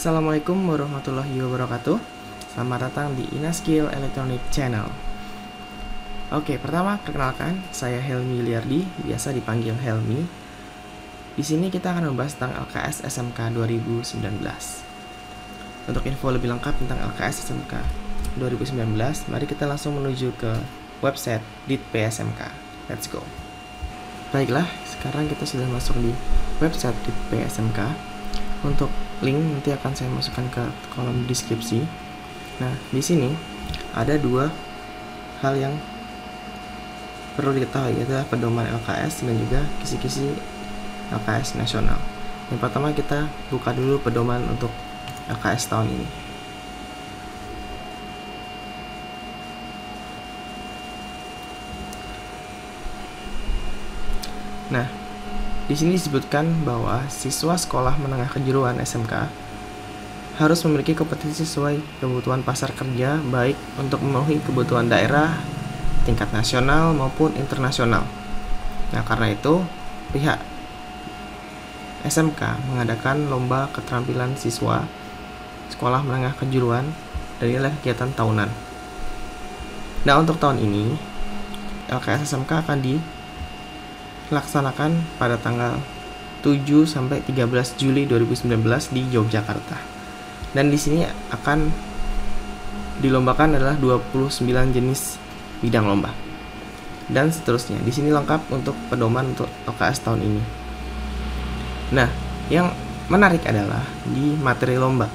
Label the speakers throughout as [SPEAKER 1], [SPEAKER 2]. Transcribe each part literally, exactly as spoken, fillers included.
[SPEAKER 1] Assalamualaikum warahmatullahi wabarakatuh. Selamat datang di Inaskill Electronic Channel. Oke, pertama perkenalkan, saya Helmi Liardi, biasa dipanggil Helmi. Di sini kita akan membahas tentang L K S S M K dua ribu sembilan belas. Untuk info lebih lengkap tentang L K S S M K dua ribu sembilan belas, mari kita langsung menuju ke website Ditp S M K. Let's go. Baiklah, sekarang kita sudah masuk di website Ditp S M K. Untuk link nanti akan saya masukkan ke kolom deskripsi. Nah, di sini ada dua hal yang perlu diketahui, yaitu pedoman L K S dan juga kisi-kisi L K S nasional. Yang pertama kita buka dulu pedoman untuk L K S tahun ini. Nah, di sini disebutkan bahwa siswa sekolah menengah kejuruan S M K harus memiliki kompetensi sesuai kebutuhan pasar kerja, baik untuk memenuhi kebutuhan daerah, tingkat nasional maupun internasional. Nah, karena itu pihak S M K mengadakan lomba keterampilan siswa sekolah menengah kejuruan dan inilah kegiatan tahunan. Nah, untuk tahun ini L K S S M K akan di dilaksanakan pada tanggal tujuh sampai tiga belas Juli dua ribu sembilan belas di Yogyakarta. Dan di sini akan dilombakan adalah dua puluh sembilan jenis bidang lomba. Dan seterusnya. Di sini lengkap untuk pedoman untuk L K S tahun ini. Nah, yang menarik adalah di materi lomba.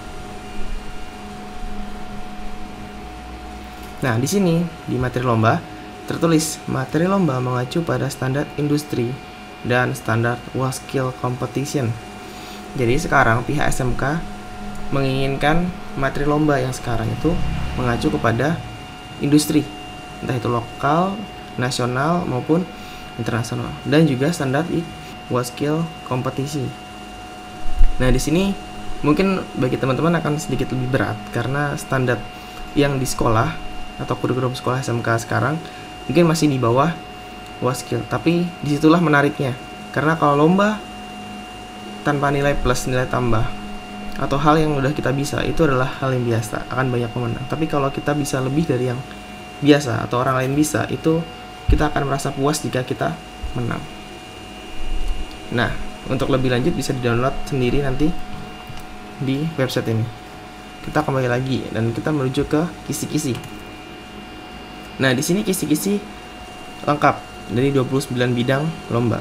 [SPEAKER 1] Nah, di sini di materi lomba tertulis materi lomba mengacu pada standar industri dan standar World Skill Competition. Jadi sekarang pihak S M K menginginkan materi lomba yang sekarang itu mengacu kepada industri, entah itu lokal, nasional maupun internasional, dan juga standar di World Skill Competition. Nah, di sini mungkin bagi teman-teman akan sedikit lebih berat karena standar yang di sekolah atau kurikulum sekolah S M K sekarang mungkin masih di bawah World Skill, tapi disitulah menariknya, karena kalau lomba tanpa nilai plus, nilai tambah atau hal yang udah kita bisa, itu adalah hal yang biasa, akan banyak pemenang. Tapi kalau kita bisa lebih dari yang biasa atau orang lain bisa, itu kita akan merasa puas jika kita menang. Nah, untuk lebih lanjut bisa di-download sendiri nanti di website ini. Kita kembali lagi dan kita menuju ke kisi-kisi. Nah, di sini kisi-kisi lengkap dari dua puluh sembilan bidang lomba.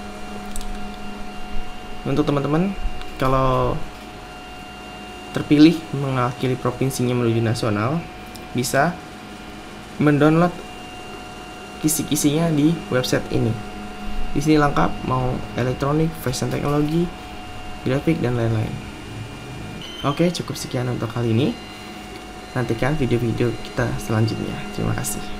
[SPEAKER 1] Untuk teman-teman, kalau terpilih mewakili provinsinya menuju nasional, bisa mendownload kisi-kisinya di website ini. Di sini lengkap, mau elektronik, fashion teknologi, grafik, dan lain-lain. Oke, cukup sekian untuk kali ini. Nantikan video-video kita selanjutnya. Terima kasih.